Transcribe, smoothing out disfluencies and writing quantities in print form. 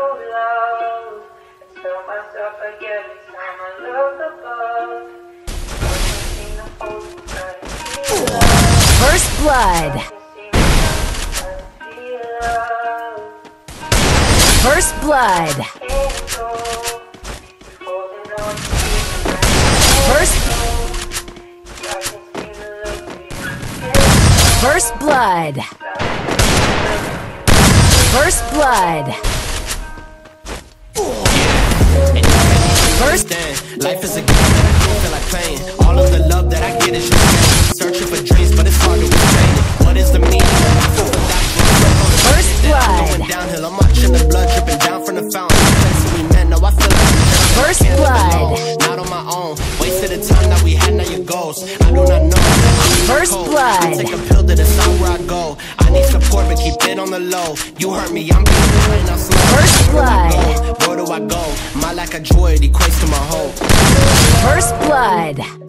love. I tell myself like every time I look above. First blood. First blood. First blood. First blood. First life is a game that I don't feel like playing. All of the love that I get is just searching for dreams, but it's hard to obtain. What is the meaning? First blood. Going downhill, I'm watching the blood dripping down from the fountain. We met, now I feel like first blood. Not on my own. Wasted the time that we had, now your ghost. I do not know. First blood. I take a pill to decide where I go. I need support, but keep it on the low. You hurt me, I'm being blind, I'm slow. First blood. Where do I go? My lack of joy equates to my hope. First blood.